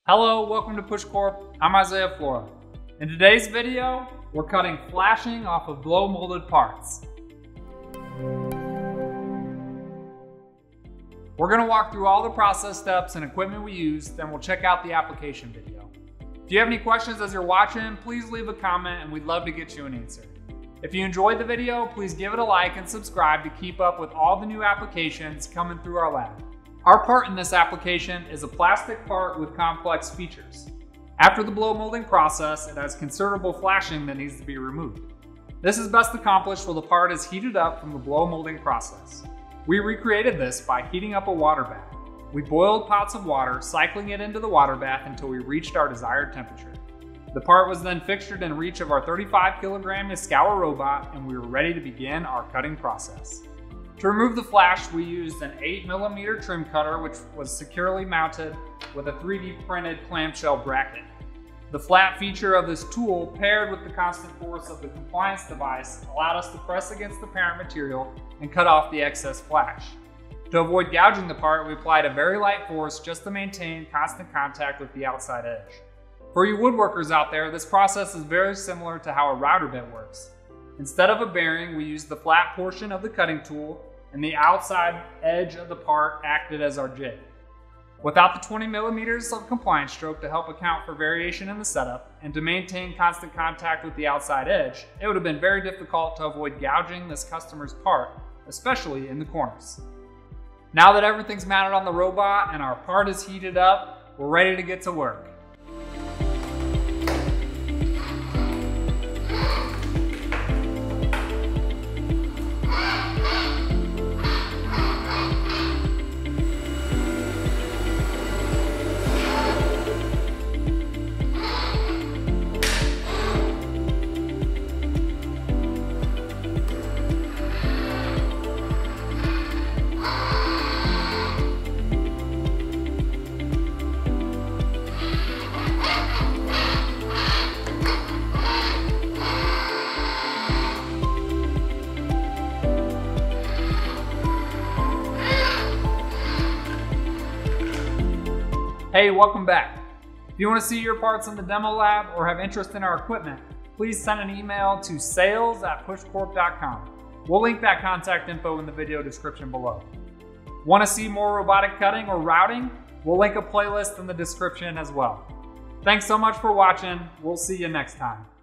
Hello, welcome to PushCorp. I'm Isaiah Flora. In today's video, we're cutting flashing off of blow molded parts. We're going to walk through all the process steps and equipment we use, then we'll check out the application video. If you have any questions as you're watching, please leave a comment and we'd love to get you an answer. If you enjoyed the video, please give it a like and subscribe to keep up with all the new applications coming through our lab. Our part in this application is a plastic part with complex features. After the blow molding process, it has considerable flashing that needs to be removed. This is best accomplished while the part is heated up from the blow molding process. We recreated this by heating up a water bath. We boiled pots of water, cycling it into the water bath until we reached our desired temperature. The part was then fixtured in reach of our 35 kilogram Yaskawa robot, and we were ready to begin our cutting process. To remove the flash, we used an 8mm trim cutter, which was securely mounted with a 3D printed clamshell bracket. The flat feature of this tool, paired with the constant force of the compliance device, allowed us to press against the parent material and cut off the excess flash. To avoid gouging the part, we applied a very light force just to maintain constant contact with the outside edge. For you woodworkers out there, this process is very similar to how a router bit works. Instead of a bearing, we used the flat portion of the cutting tool, and the outside edge of the part acted as our jig. Without the 20mm of compliance stroke to help account for variation in the setup and to maintain constant contact with the outside edge, it would have been very difficult to avoid gouging this customer's part, especially in the corners. Now that everything's mounted on the robot and our part is heated up, we're ready to get to work. Hey, welcome back. If you want to see your parts in the demo lab or have interest in our equipment, please send an email to sales@pushcorp.com. We'll link that contact info in the video description below. Want to see more robotic cutting or routing? We'll link a playlist in the description as well. Thanks so much for watching. We'll see you next time.